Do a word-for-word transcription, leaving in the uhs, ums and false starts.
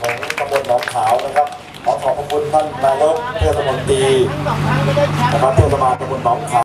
ของตำบลหนองขาวนะครับขอขอบพระคุณท่านนายกเทศมนตรีนะครับเทศบาลตำบลหนองขาว